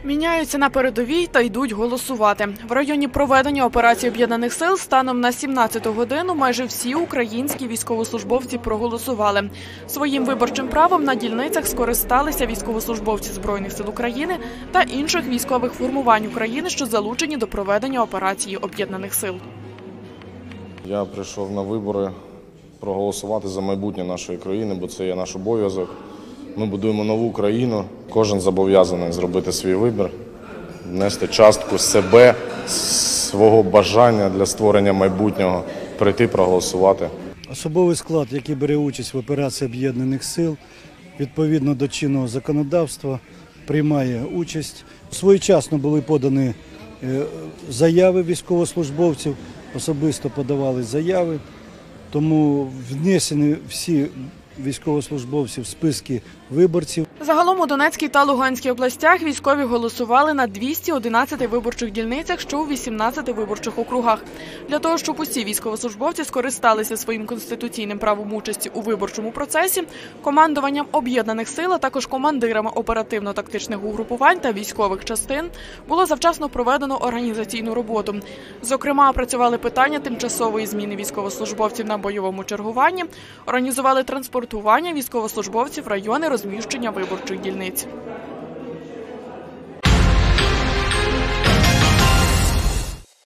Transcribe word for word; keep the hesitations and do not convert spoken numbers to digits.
Міняються на передовій та йдуть голосувати. В районі проведення операції Об'єднаних сил станом на сімнадцяту годину майже всі українські військовослужбовці проголосували. Своїм виборчим правом на дільницях скористалися військовослужбовці Збройних сил України та інших військових формувань України, що залучені до проведення операції Об'єднаних сил. Я прийшов на вибори проголосувати за майбутнє нашої країни, бо це є наш обов'язок. Ми будуємо нову країну. Кожен зобов'язаний зробити свій вибір, внести частку себе, свого бажання для створення майбутнього, прийти проголосувати. Особовий склад, який бере участь в операції Об'єднаних сил, відповідно до чинного законодавства, приймає участь. Своєчасно були подані заяви військовослужбовців, особисто подавали заяви, тому внесені всі військовослужбовці в списки виборців. Загалом у Донецькій та Луганській областях військові голосували на двісті одинадцяти виборчих дільницях, що у вісімнадцяти виборчих округах. Для того, щоб усі військовослужбовці скористалися своїм конституційним правом участі у виборчому процесі, командуванням Об'єднаних сил, а також командирами оперативно-тактичних угрупувань та військових частин було завчасно проведено організаційну роботу. Зокрема, опрацювали питання тимчасової зміни військовослужбовців на бойовому чергуванні, організували транспортування військовослужбовців в райони розміщення виборчих дільниць.